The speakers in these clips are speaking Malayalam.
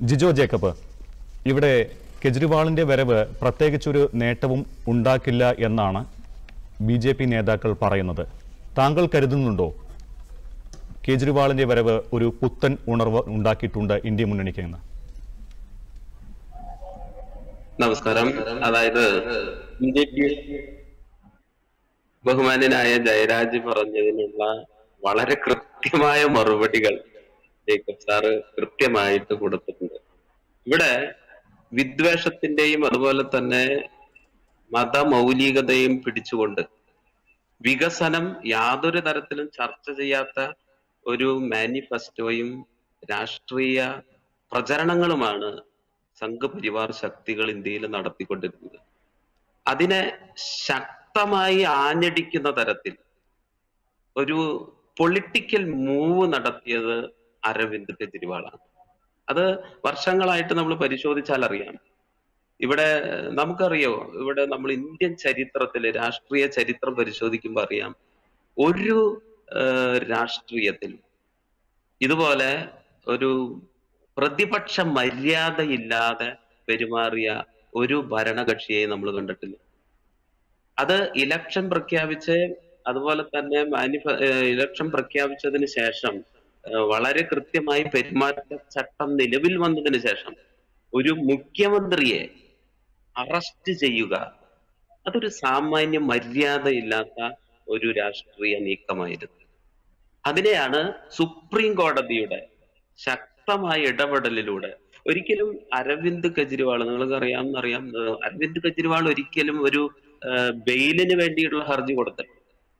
ജിജോ ജേക്കബ്, ഇവിടെ കെജ്രിവാളിന്റെ വരവ് പ്രത്യേകിച്ചൊരു നേട്ടവും ഉണ്ടാക്കില്ല എന്നാണ് ബി.ജെ.പി. നേതാക്കൾ പറയുന്നത്. താങ്കൾ കരുതുന്നുണ്ടോ കേജ്രിവാളിന്റെ വരവ് ഒരു പുത്തൻ ഉണർവ് ഉണ്ടാക്കിയിട്ടുണ്ട് ഇന്ത്യ മുന്നണിക്ക് എന്ന്? നമസ്കാരം. അതായത് ബി.ജെ.പി. ബഹുമാന്യനായ ജയരാജ് പറഞ്ഞതിനുള്ള വളരെ കൃത്യമായ മറുപടികൾ ജേക്കബ് സാറ് കൃത്യമായിട്ട് കൊടുത്തിട്ടുണ്ട്. ഇവിടെ വിദ്വേഷത്തിന്റെയും അതുപോലെ തന്നെ മതമൗലികതയും പിടിച്ചുകൊണ്ട് വികസനം യാതൊരു തരത്തിലും ചർച്ച ചെയ്യാത്ത ഒരു മാനിഫെസ്റ്റോയും രാഷ്ട്രീയ പ്രചരണങ്ങളുമാണ് സംഘപരിവാർ ശക്തികൾ ഇന്ത്യയിൽ നടത്തിക്കൊണ്ടിരുന്നത്. അതിനെ ശക്തമായി ആഞ്ഞടിക്കുന്ന തരത്തിൽ ഒരു പൊളിറ്റിക്കൽ മൂവ് നടത്തിയത് അരവിന്ദ് കെജ്രിവാളാണ്. അത് വർഷങ്ങളായിട്ട് നമ്മൾ പരിശോധിച്ചാൽ അറിയാം. ഇവിടെ നമുക്കറിയോ, ഇവിടെ നമ്മൾ ഇന്ത്യൻ ചരിത്രത്തില് രാഷ്ട്രീയ ചരിത്രം പരിശോധിക്കുമ്പോൾ അറിയാം, ഒരു രാഷ്ട്രീയത്തിൽ ഇതുപോലെ ഒരു പ്രതിപക്ഷ മര്യാദയില്ലാതെ പെരുമാറിയ ഒരു ഭരണകക്ഷിയെ നമ്മൾ കണ്ടിട്ടില്ല. അത് ഇലക്ഷൻ പ്രഖ്യാപിച്ച് അതുപോലെ തന്നെ ഇലക്ഷൻ പ്രഖ്യാപിച്ചതിന് ശേഷം വളരെ കൃത്യമായി പെരുമാറ്റച്ചട്ടം നിലവിൽ വന്നതിന് ശേഷം ഒരു മുഖ്യമന്ത്രിയെ അറസ്റ്റ് ചെയ്യുക, അതൊരു സാമാന്യ മര്യാദയില്ലാത്ത ഒരു രാഷ്ട്രീയ നീക്കമായിരുന്നു. അതിനെയാണ് സുപ്രീം കോടതിയുടെ ശക്തമായ ഇടപെടലിലൂടെ ഒരിക്കലും അരവിന്ദ് കെജ്രിവാൾ, നിങ്ങൾക്ക് അറിയാം, അരവിന്ദ് കെജ്രിവാൾ ഒരിക്കലും ഒരു ബെയിലിന് വേണ്ടിയിട്ടുള്ള ഹർജി കൊടുത്തിട്ടുണ്ട്.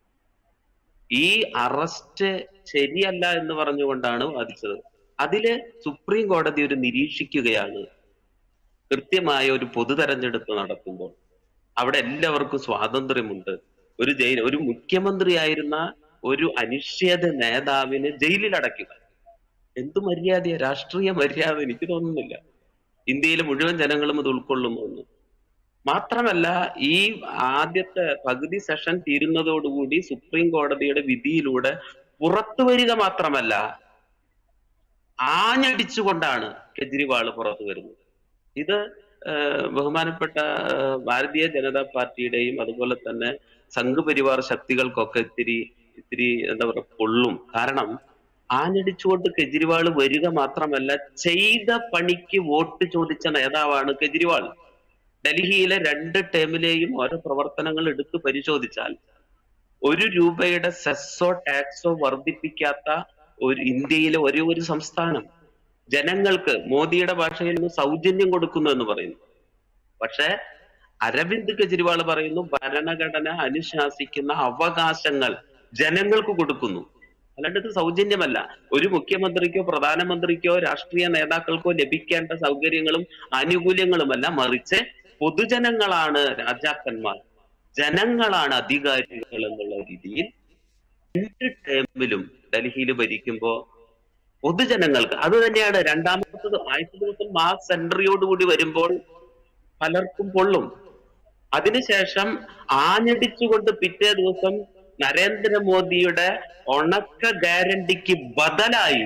ഈ അറസ്റ്റ് ശരിയല്ല എന്ന് പറഞ്ഞുകൊണ്ടാണ് വാദിച്ചത്. അതില് സുപ്രീം കോടതി ഒരു നിരീക്ഷിക്കുകയാണ്. കൃത്യമായ ഒരു പൊതു തെരഞ്ഞെടുപ്പ് നടത്തുമ്പോൾ അവിടെ എല്ലാവർക്കും സ്വാതന്ത്ര്യമുണ്ട്. ഒരു മുഖ്യമന്ത്രിയായിരുന്ന ഒരു അനിശ്ചിത നേതാവിന് ജയിലിൽ അടയ്ക്കുക എന്തു മര്യാദയാ? രാഷ്ട്രീയ മര്യാദ എനിക്ക് തോന്നുന്നില്ല ഇന്ത്യയിലെ മുഴുവൻ ജനങ്ങളും അത് ഉൾക്കൊള്ളുമെന്ന്. മാത്രമല്ല, ഈ ആദ്യത്തെ പകുതി സെഷൻ തീരുന്നതോടുകൂടി സുപ്രീം കോടതിയുടെ വിധിയിലൂടെ പുറത്തു വരിക മാത്രമല്ല, ആഞ്ഞടിച്ചുകൊണ്ടാണ് കെജ്രിവാൾ പുറത്തു വരുന്നത്. ഇത് ബഹുമാനപ്പെട്ട ഭാരതീയ ജനതാ പാർട്ടിയുടെയും അതുപോലെ തന്നെ സംഘപരിവാർ ശക്തികൾക്കൊക്കെ ഇത്തിരി എന്താ പറയുക പൊള്ളും. കാരണം ആഞ്ഞടിച്ചുകൊണ്ട് കെജ്രിവാൾ വരിക മാത്രമല്ല, ചെയ്ത പണിക്ക് വോട്ട് ചോദിച്ച നേതാവാണ് കെജ്രിവാൾ. ഡൽഹിയിലെ 2 ടേമിലെയും ഓരോ പ്രവർത്തനങ്ങൾ എടുത്തു പരിശോധിച്ചാൽ ₹1 സെസ്സോ ടാക്സോ വർദ്ധിപ്പിക്കാത്ത ഇന്ത്യയിലെ ഒരേ ഒരു സംസ്ഥാനം. ജനങ്ങൾക്ക് മോദിയുടെ ഭാഷയിൽ സൗജന്യം കൊടുക്കുന്നു എന്ന് പറയുന്നു. പക്ഷെ അരവിന്ദ് കെജ്രിവാൾ പറയുന്നു ഭരണഘടന അനുശാസിക്കുന്ന അവകാശങ്ങൾ ജനങ്ങൾക്ക് കൊടുക്കുന്നു, അല്ലാണ്ട് ഇത് സൗജന്യമല്ല. ഒരു മുഖ്യമന്ത്രിക്കോ പ്രധാനമന്ത്രിക്കോ രാഷ്ട്രീയ നേതാക്കൾക്കോ ലഭിക്കേണ്ട സൗകര്യങ്ങളും ആനുകൂല്യങ്ങളുമല്ല, മറിച്ച് പൊതുജനങ്ങളാണ് രാജാക്കന്മാർ, ജനങ്ങളാണ് അധികാരികൾ എന്നുള്ള രീതിയിൽ 2 ടേമിലും ഡൽഹിയിൽ ഭരിക്കുമ്പോ പൊതുജനങ്ങൾക്ക് അത് തന്നെയാണ്. ആദ്യത്തെ ദിവസം മാസ് സെൻട്രിയോടുകൂടി വരുമ്പോൾ പലർക്കും പൊള്ളും. അതിനുശേഷം ആഞ്ഞടിച്ചുകൊണ്ട് പിറ്റേ ദിവസം നരേന്ദ്രമോദിയുടെ ഉണക്ക ഗ്യാരണ്ടിക്ക് ബദലായി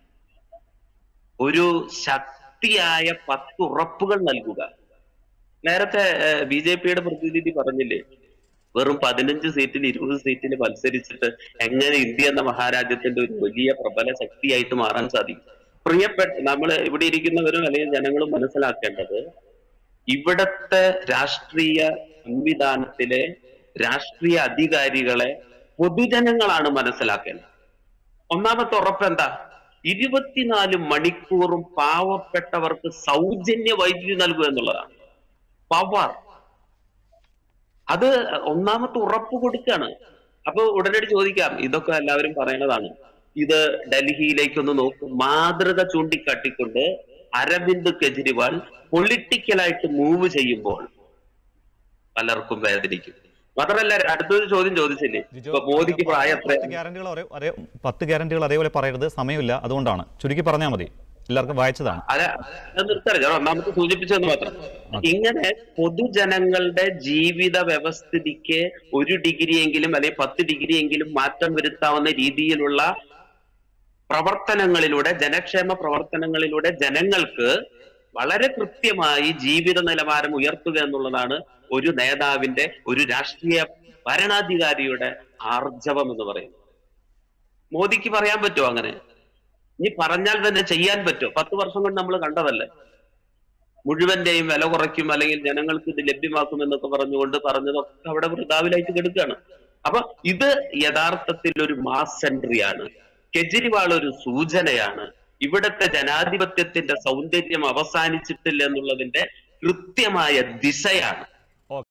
ഒരു ശക്തിയായ 10 ഉറപ്പുകൾ നൽകുക. നേരത്തെ ബി.ജെ.പിയുടെ പ്രതിനിധി പറഞ്ഞില്ലേ, വെറും 15 സീറ്റിൽ 20 സീറ്റിൽ മത്സരിച്ചിട്ട് എങ്ങനെ ഇന്ത്യ എന്ന മഹാരാജ്യത്തിന്റെ ഒരു വലിയ പ്രബല ശക്തിയായിട്ട് മാറാൻ സാധിക്കും? നമ്മൾ ഇവിടെ ഇരിക്കുന്നവരും അല്ലെങ്കിൽ ജനങ്ങളും മനസ്സിലാക്കേണ്ടത്, ഇവിടത്തെ രാഷ്ട്രീയ സംവിധാനത്തിലെ രാഷ്ട്രീയ അധികാരികളെ പൊതുജനങ്ങളാണ് മനസ്സിലാക്കേണ്ടത്. ഒന്നാമത്തെ ഉറപ്പ് എന്താ? 24 മണിക്കൂറും പാവപ്പെട്ടവർക്ക് സൗജന്യ വൈദ്യുതി നൽകുക എന്നുള്ളതാണ്. പവർ, അത് ഒന്നാമത്തെ ഉറപ്പ് കൊടുക്കുകയാണ്. അപ്പൊ ഉടനടി ചോദിക്കാം, ഇതൊക്കെ എല്ലാവരും പറയണതാണ്, ഇത് ഡൽഹിയിലേക്കൊന്ന് നോക്കും. മാതൃക ചൂണ്ടിക്കാട്ടിക്കൊണ്ട് അരവിന്ദ് കെജ്രിവാൾ പൊളിറ്റിക്കലായിട്ട് മൂവ് ചെയ്യുമ്പോൾ പലർക്കും വേദനിക്കും. മാത്രമല്ല, അടുത്തൊരു ചോദ്യം ചോദിച്ചില്ലേ, മോദിക്ക് പ്രായം 10 ഗ്യാരണ്ടികൾ അതേപോലെ പറയരുത്, സമയമില്ല, അതുകൊണ്ടാണ് ചുരുക്കി പറഞ്ഞാൽ മതി, എല്ലാവർക്കും വായിച്ചതാണ്. നിർത്തറിയാം, ഒന്നാമത്തെ സൂചിപ്പിച്ചതെന്ന് മാത്രം. ഇങ്ങനെ പൊതുജനങ്ങളുടെ ജീവിത വ്യവസ്ഥിതിക്ക് 1 ഡിഗ്രിയെങ്കിലും അല്ലെങ്കിൽ 10 ഡിഗ്രിയെങ്കിലും മാറ്റം വരുത്താവുന്ന രീതിയിലുള്ള പ്രവർത്തനങ്ങളിലൂടെ, ജനക്ഷേമ പ്രവർത്തനങ്ങളിലൂടെ ജനങ്ങൾക്ക് വളരെ കൃത്യമായി ജീവിത നിലവാരം ഉയർത്തുക എന്നുള്ളതാണ് ഒരു നേതാവിന്റെ, ഒരു രാഷ്ട്രീയ ഭരണാധികാരിയുടെ ആർജവം എന്ന് പറയുന്നത്. മോദിക്ക് പറയാൻ പറ്റുമോ അങ്ങനെ? ഇനി പറഞ്ഞാൽ തന്നെ ചെയ്യാൻ പറ്റുമോ? 10 വർഷം കൊണ്ട് നമ്മൾ കണ്ടതല്ലേ. മുഴുവന്റെയും വില കുറയ്ക്കും, അല്ലെങ്കിൽ ജനങ്ങൾക്ക് ഇത് ലഭ്യമാക്കും എന്നൊക്കെ പറഞ്ഞതൊക്കെ അവിടെ വൃതാവിലായിട്ട് കിടക്കുകയാണ്. അപ്പൊ ഇത് യഥാർത്ഥത്തിൽ ഒരു മാസ് എൻട്രിയാണ്. കെജ്രിവാൾ ഒരു സൂചനയാണ്. ഇവിടുത്തെ ജനാധിപത്യത്തിന്റെ സൗന്ദര്യം അവസാനിച്ചിട്ടില്ല എന്നുള്ളതിന്റെ കൃത്യമായ ദിശയാണ്.